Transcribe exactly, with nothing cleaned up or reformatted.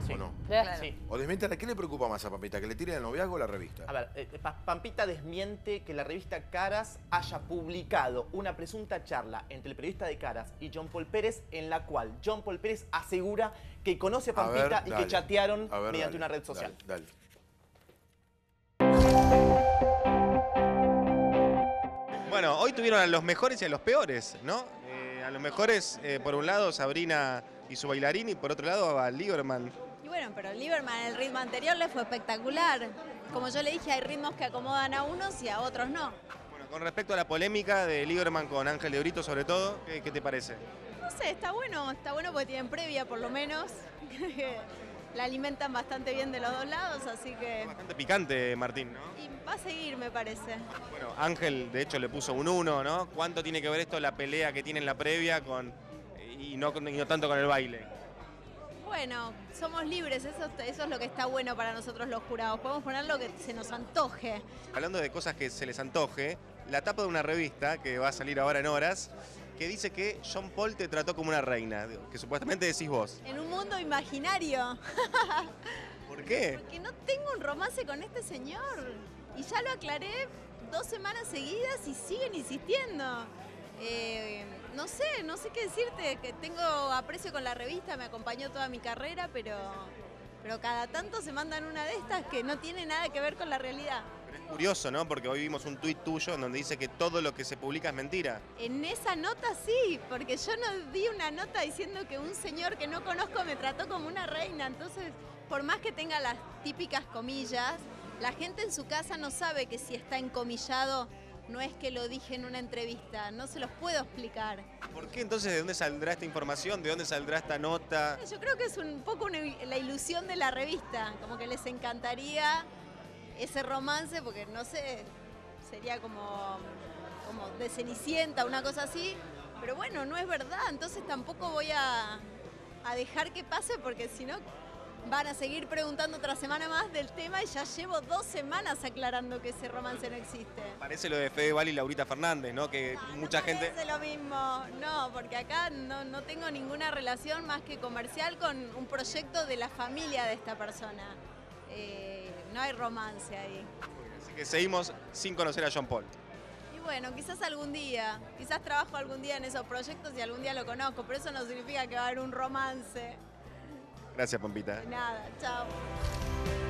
Sí. ¿O no? Claro. Sí. O desmienten, ¿a qué le preocupa más a Pampita? ¿Que le tiren el noviazgo o la revista? A ver, eh, Pampita desmiente que la revista Caras haya publicado una presunta charla entre el periodista de Caras y John Paul Pérez, en la cual John Paul Pérez asegura que conoce a Pampita a ver, y dale. que chatearon a ver, mediante dale, una red social. Dale, dale. Bueno, hoy tuvieron a los mejores y a los peores, ¿no? Eh, a los mejores, eh, por un lado, Sabrina y su bailarín, y por otro lado, a Lieberman. Y bueno, pero Lieberman, el ritmo anterior le fue espectacular. Como yo le dije, hay ritmos que acomodan a unos y a otros no. Bueno, con respecto a la polémica de Lieberman con Ángel de Brito, sobre todo, ¿qué, qué te parece? No sé, está bueno, está bueno porque tienen previa, por lo menos. La alimentan bastante bien de los dos lados, así que... Es bastante picante, Martín, ¿no? Y va a seguir, me parece. Bueno, Ángel, de hecho, le puso un uno, ¿no? ¿Cuánto tiene que ver esto, la pelea que tiene en la previa, con y no, y no tanto con el baile? Bueno, somos libres, eso, eso es lo que está bueno para nosotros los jurados. Podemos poner lo que se nos antoje. Hablando de cosas que se les antoje, la tapa de una revista, que va a salir ahora en horas, que dice que John Paul te trató como una reina, que supuestamente decís vos. En un mundo imaginario. ¿Por qué? Porque no tengo un romance con este señor. Y ya lo aclaré dos semanas seguidas y siguen insistiendo. Eh, no sé, no sé qué decirte, que tengo aprecio con la revista, me acompañó toda mi carrera, pero, pero cada tanto se mandan una de estas que no tiene nada que ver con la realidad. Pero es curioso, ¿no? Porque hoy vimos un tuit tuyo en donde dice que todo lo que se publica es mentira. En esa nota sí, porque yo no di una nota diciendo que un señor que no conozco me trató como una reina, entonces por más que tenga las típicas comillas, la gente en su casa no sabe que si está encomillado no es que lo dije en una entrevista, no se los puedo explicar. ¿Por qué entonces de dónde saldrá esta información? ¿De dónde saldrá esta nota? Yo creo que es un poco una, la ilusión de la revista, como que les encantaría ese romance, porque no sé, sería como, como de Cenicienta, una cosa así, pero bueno, no es verdad, entonces tampoco voy a, a dejar que pase, porque si no van a seguir preguntando otra semana más del tema y ya llevo dos semanas aclarando que ese romance no existe. Parece lo de Fedeval y Laurita Fernández, ¿no? Que no, mucha no gente... parece lo mismo, no, porque acá no, no tengo ninguna relación más que comercial con un proyecto de la familia de esta persona. Eh, no hay romance ahí. Así que seguimos sin conocer a John Paul. Y bueno, quizás algún día, quizás trabajo algún día en esos proyectos y algún día lo conozco, pero eso no significa que va a haber un romance. Gracias, Pampita. De nada, chao.